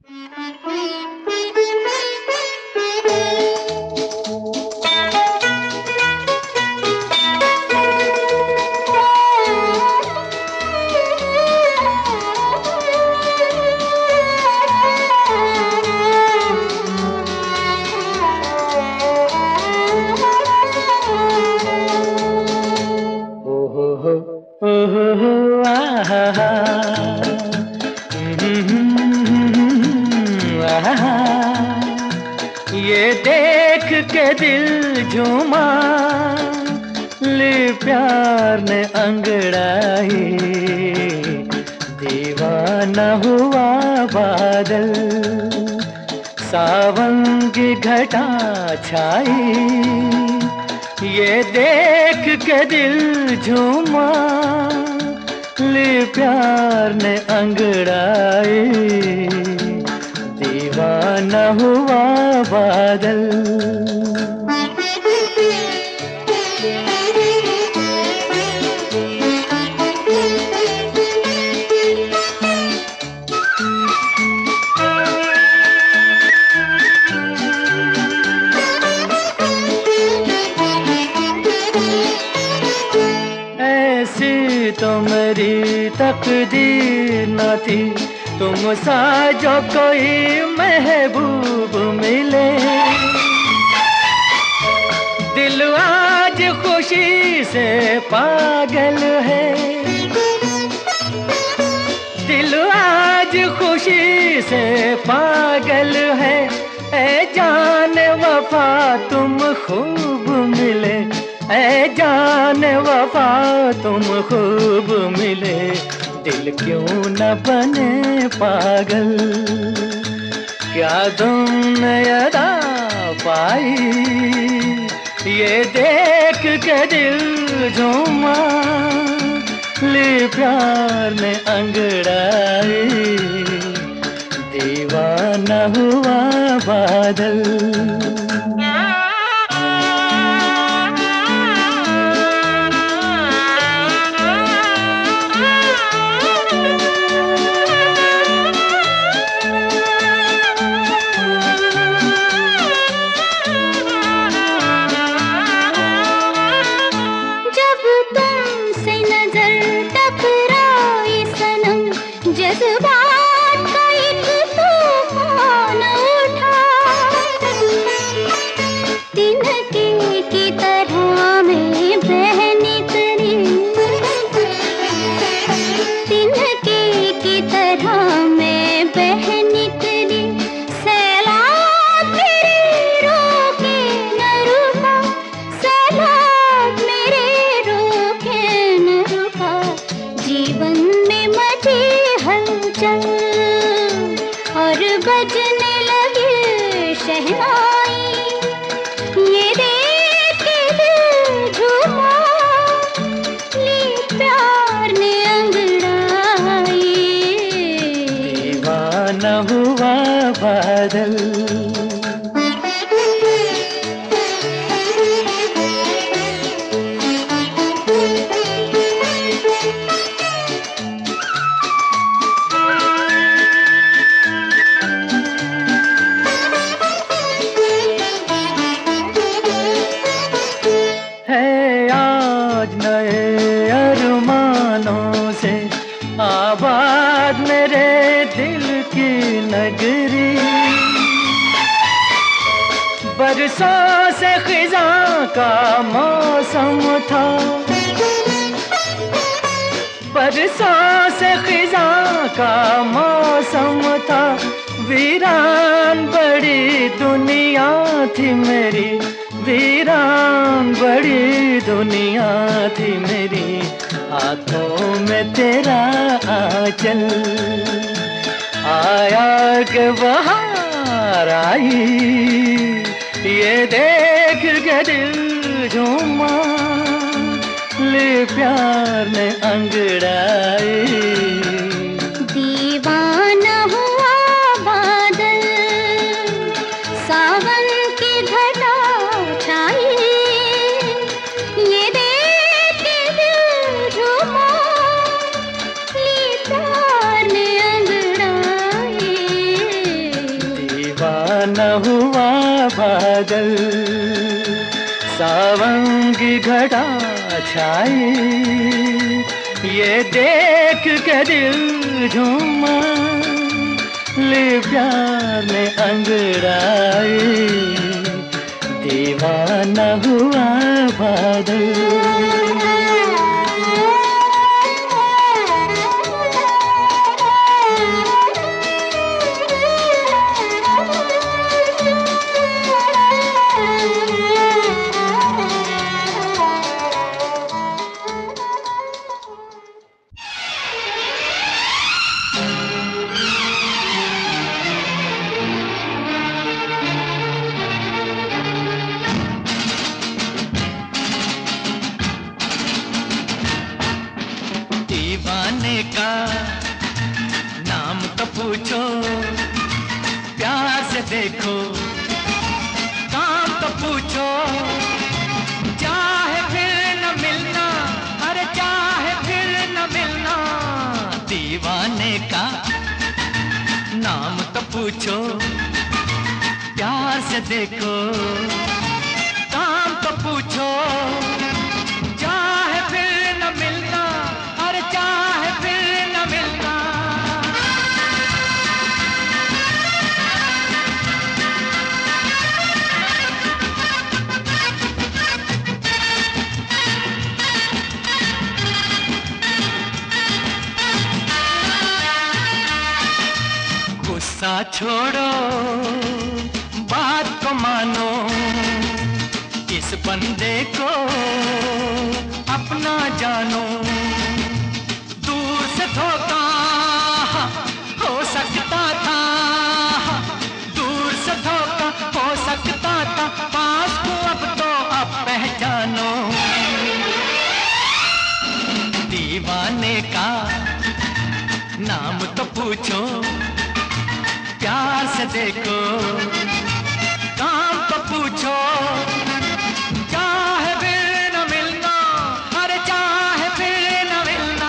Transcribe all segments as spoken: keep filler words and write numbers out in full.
ये देख के दिल झूमा, ले प्यार ने अंगड़ाई, दीवाना हुआ बादल, सावन की घटा छाई। ये देख के दिल झूमा, ले प्यार ने अंगड़ाई, दीवाना हुआ बादल। ऐसी तो मेरी तकदीर न थी, तुम सा जो कोई महबूब मिले। दिल आज खुशी से पागल है, दिल आज खुशी से पागल है। ऐ जान वफा तुम खूब मिले, ऐ जान वफा तुम खूब मिले। दिल क्यों न बने पागल, क्या तुमने अदा पाई। ये देख के दिल झूमा, ले प्यार ने अंगड़ाई, दीवाना हुआ बादल। जज्बात का एक तूफान उठा, तिनके की तरह मैं बह निकली, तिनके की तरह मैं बह निकली। सैलाब मेरे रोके न रुका, सैलाब मेरे रोके न रुका। जीवन में मची हलचल और बजने लगी शहनाई। ये देख के दिल झूमा, ले प्यार ने अंगड़ाई, दीवाना हुआ बादल। नए अरमानों से आबाद मेरे दिल की नगरी, बरसों से खिज़ां का मौसम था, बरसों से खिज़ां का मौसम था। वीरान बड़ी दुनिया थी मेरी, वीरान बड़ी दुनिया थी मेरी। हाथों में तेरा आंचल आया के बहार आई। ये देख के दिल झूमा, ले प्यार ने अंगड़ाई, दीवाना हुआ बादल, सावन की घटा छाई। ये देख के दिल झूमा, ले प्यार ने अंगड़ाई, बादल, सावन की घटा छाई, ये देख के दिल झूमा, ले प्यार में अंगड़ाई, दीवाना हुआ बादल। दीवाने का नाम तो पूछो, प्यार से देखो, काम तो पूछो, चाहे फिर न मिलना, अरे चाहे फिर न मिलना। दीवाने का नाम तो पूछो, प्यार से देखो, काम तो पूछो, चाहे फिर न मिलना, अरे चाहे फिर न मिलना। गुस्सा छोड़ो, बात को मानो, इस बंदे को अपना जानो। दूर से धोखा हो सकता था, दूर से धोखा हो सकता था, पास को अब तो अब पहचानो। दीवाने का नाम तो पूछो, प्यार से देखो, काम तो पूछो, चाहे फिर न मिलना, अरे चाहे फिर न मिलना।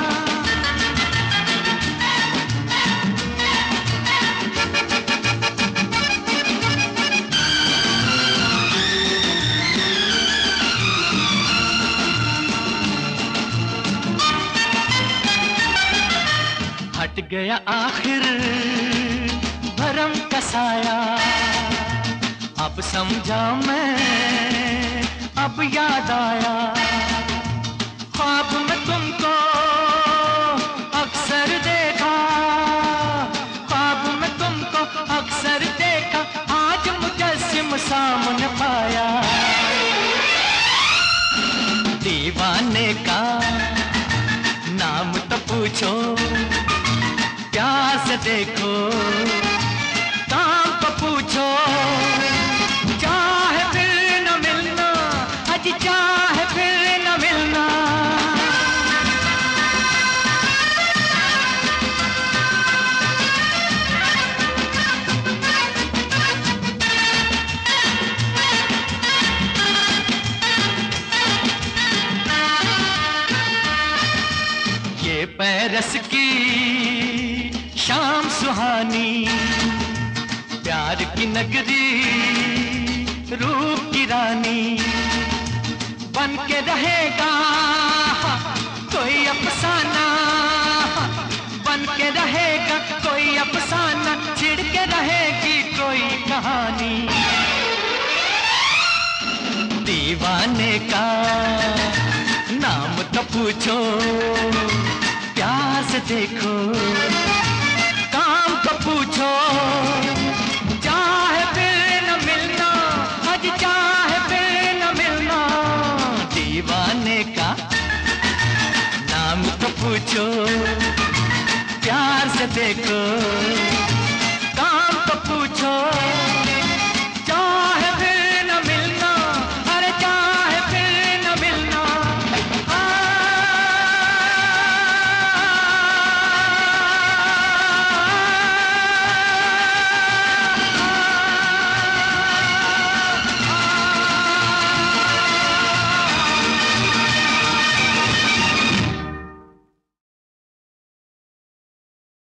हट गया आखिर भरम का साया, अब समझा मैं, अब याद आया। ख्वाब में तुमको अक्सर देखा, ख्वाब में तुमको अक्सर देखा, आज मुजस्सिम सामने पाया। दीवाने का नाम तो पूछो, प्यार से देखो, काम तो पूछो, चाहे फिर न मिलना, आज चाहे फिर न मिलना। ये पैरस की शाम सुहानी, प्यार की नगरी, रूप की रानी, बन के रहेगा कोई अफसाना, बन के रहेगा कोई अफसाना, छिड़ के रहेगी कोई कहानी। दीवाने का नाम तो पूछो, प्यार से देखो, काम तो पूछो, चाहे फिर न मिलना, आज चाहे फिर न मिलना। दीवाने का नाम तो पूछो, प्यार से देखो।